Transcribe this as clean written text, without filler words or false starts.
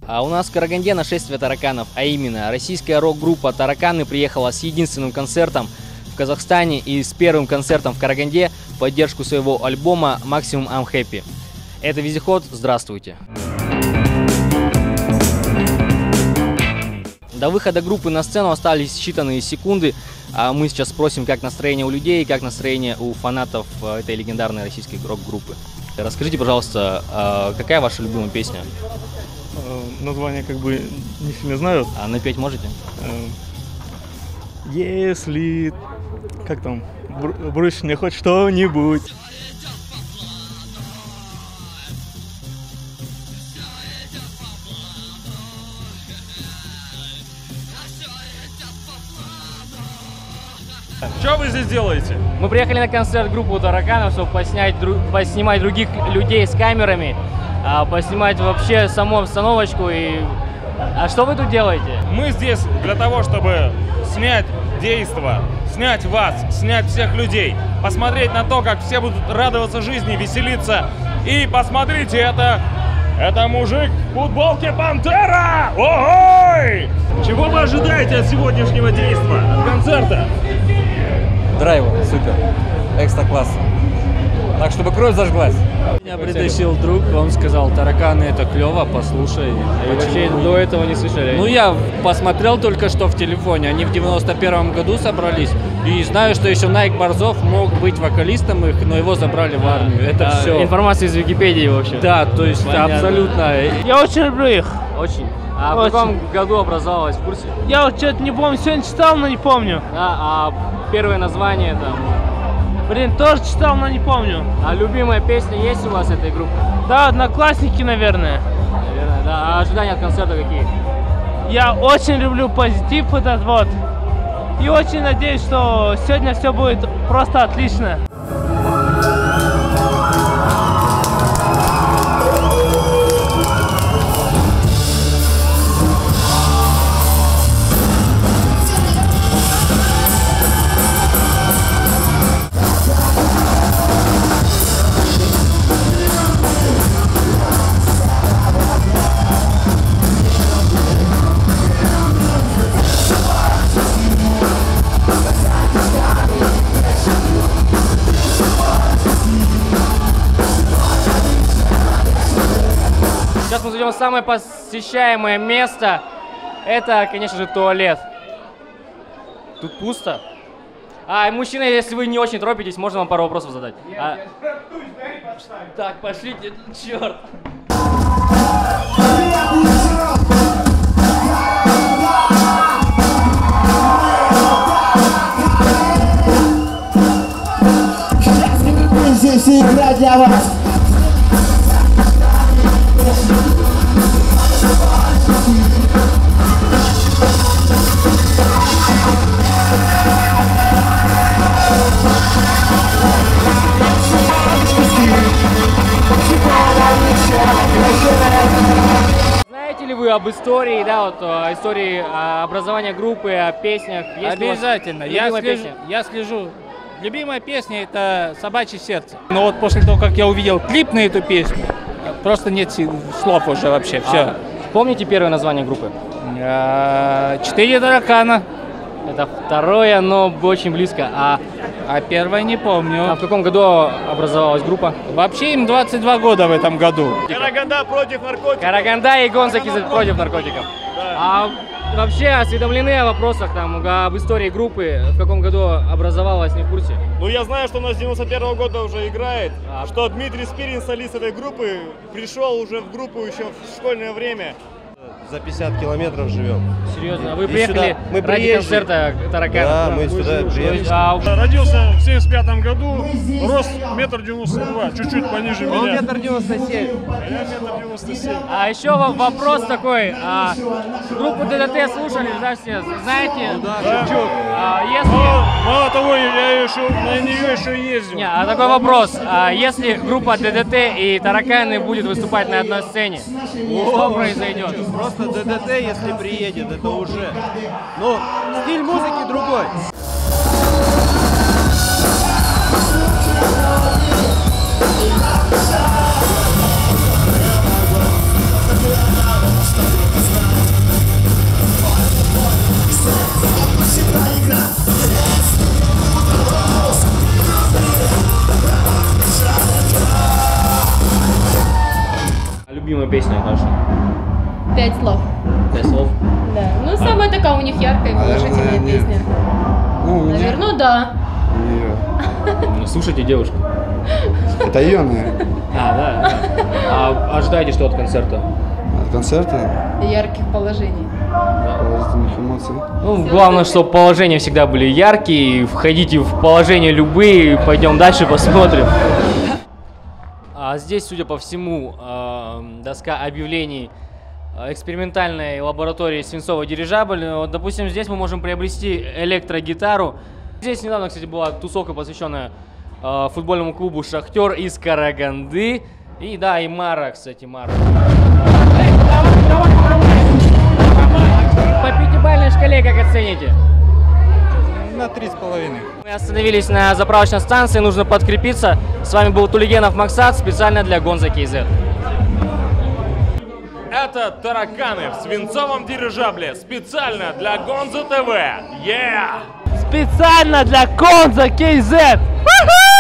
А у нас в Караганде нашествие тараканов, а именно российская рок-группа «Тараканы» приехала с единственным концертом в Казахстане и с первым концертом в Караганде в поддержку своего альбома «Maximum I'm Happy». Это Вездеход, здравствуйте! До выхода группы на сцену остались считанные секунды, а мы сейчас спросим, как настроение у людей, как настроение у фанатов этой легендарной российской рок-группы. Расскажите, пожалуйста, какая ваша любимая песня? Название как бы не сильно знаю. А напеть можете? Если... Как там? Брось мне хоть что-нибудь. Что вы здесь делаете? Мы приехали на концерт группы «Тараканов», чтобы поснимать других людей с камерами, поснимать вообще саму обстановочку. А что вы тут делаете? Мы здесь для того, чтобы снять действо, снять вас, снять всех людей, посмотреть на то, как все будут радоваться жизни, веселиться. И посмотрите, это мужик в футболке «Пантера». Ой! Чего вы ожидаете от сегодняшнего действа, от концерта? Драйва, супер, экстра класс. Так, чтобы кровь зажглась. Меня притащил друг, он сказал, «Тараканы» это клево, послушай. Вы вообще до этого не слышали? Ну, я посмотрел только что в телефоне, они в 91-м году собрались, и знаю, что еще Найк Борзов мог быть вокалистом их, но его забрали в армию. Это все. Информация из Википедии вообще. Да, то есть понятно. абсолютно. Я очень люблю их. Очень. А в каком году образовалась, в курсе? Я вот что-то не помню, сегодня читал, но не помню. Да, а первое название там? Блин, тоже читал, но не помню. А любимая песня есть у вас этой группы? Да, «Одноклассники», наверное. Наверное, да. А ожидания от концерта какие? Я очень люблю позитив этот вот. И очень надеюсь, что сегодня все будет просто отлично. Сейчас мы зайдем в самое посещаемое место. Это, конечно же, туалет. Тут пусто. А, мужчина, если вы не очень торопитесь, можно вам пару вопросов задать? Так, пошлите, черт. Здесь игра для вас. Знаете ли вы об истории, да, вот истории образования группы, о песнях? Есть Обязательно. Я слежу. Любимая песня это «Собачье сердце». Но вот после того, как я увидел клип на эту песню, просто нет слов уже вообще. Все. Помните первое название группы? «Четыре таракана». Это второе, но очень близко. А первое не помню. в каком году образовалась группа? Вообще им 22 года в этом году. Караганда против наркотиков. Караганда и Гонзаки против наркотиков. Да. А вообще осведомлены о вопросах, там, об истории группы, в каком году образовалась, не в курсе? Ну, я знаю, что у нас с 91-го года уже играет, что Дмитрий Спирин, солист этой группы, пришел уже в группу еще в школьное время. За 50 километров живем. Серьезно? Вы И приехали сюда. Мы ради концерта «Тараканов»? Да, мы сюда приехали. Родился в 75 году, рост 1,92 м, чуть-чуть пониже меня. Он 1,97 м. А я 1,97 м. А еще вопрос такой. Группу ДДТ слушали, да, все? Знаете? Да, чуть-чуть. Мало того, я еще на нее еще ездил. Не, а такой вопрос. Если группа ДДТ и «Тараканы» будет выступать на одной сцене, что произойдет? Просто ДДТ, если приедет, это уже... Ну, стиль музыки другой. Stop. любимая песня наша? 5 слов. 5 слов? Да. Ну, самая такая у них яркая и положительная Наверное, нет. песня. Ну, у меня Наверное, да. её. Слушайте девушку. Это ее, наверное. Да. А ожидаете что от концерта? От концерта Ярких положений. положительных эмоций. Ну, главное, чтобы положения всегда были яркие. Входите в положения любые. Пойдем дальше посмотрим. А здесь, судя по всему, доска объявлений экспериментальной лаборатории свинцовый дирижабль. Вот, допустим, здесь мы можем приобрести электрогитару. Здесь недавно, кстати, была тусовка, посвященная футбольному клубу «Шахтер» из Караганды. И да, и Мара, кстати, Мара. По пятибалльной шкале как оцените? На 3,5. Мы остановились на заправочной станции, нужно подкрепиться. С вами был Тулигенов Максат, специально для Гонза КЗ. Это тараканы в свинцовом дирижабле специально для Гонза ТВ. Yeah! Специально для Гонза КЗ!